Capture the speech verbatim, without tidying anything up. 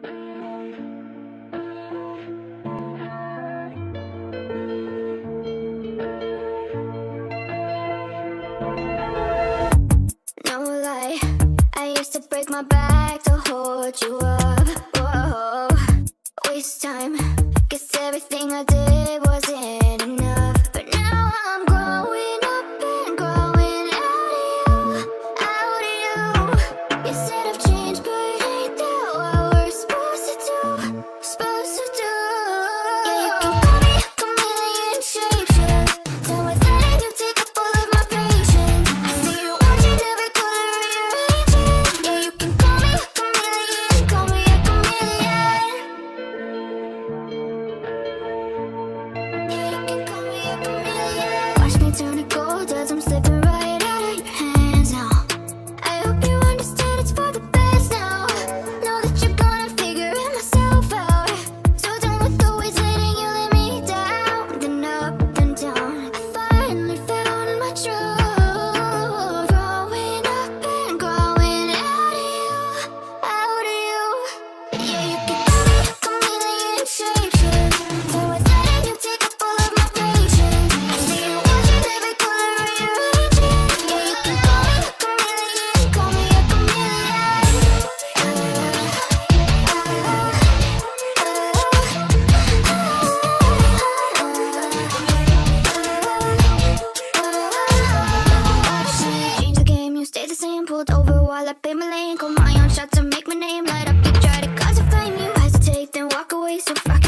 No lie, I used to break my back to hold you up. Whoa, waste time, guess everything I did wasn't enough. But now I'm growing up and growing out of you, out of you. You said I've changed, but ain't that what we're supposed to do? Supposed to do. Yeah, you can call me a chameleon shapeshift. Done with letting you take up all of my patience. I see you watching every color rearranging. Yeah, you can call me a chameleon, call me a chameleon. Yeah, you can call me a chameleon. Watch me turn to gold as I'm slipping right out of your hands now. I hope you understand it's for the best now. Know that you're gonna figure it myself out. So done with always letting you let me down. Then up and down, I finally found my truth. Growing up and growing out of you, out of you. Yeah, you can call me a chameleon shapeshift. Done with letting you take up all of my patience. I see you watching every color rearranging. Yeah, you can call me a chameleon, call me a chameleon. Change the game, you stay the same. Pulled over while I pay my lane. Call my own shot to make my name light up. You try to cause a flame, you hesitate, then walk away so far.